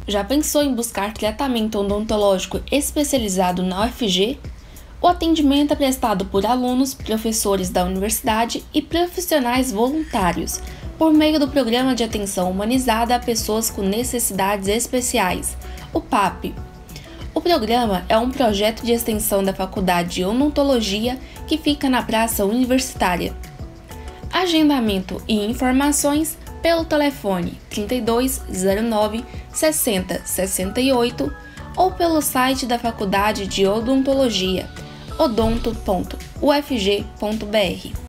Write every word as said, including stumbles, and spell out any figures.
Já pensou em buscar tratamento odontológico especializado na U F G? O atendimento é prestado por alunos, professores da universidade e profissionais voluntários, por meio do Programa de Atenção Humanizada a Pessoas com Necessidades Especiais, o P A P. O programa é um projeto de extensão da Faculdade de Odontologia que fica na Praça Universitária. Agendamento e informações pelo telefone trinta e dois, zero nove, sessenta, sessenta e oito ou pelo site da Faculdade de Odontologia odonto ponto u f g ponto b r.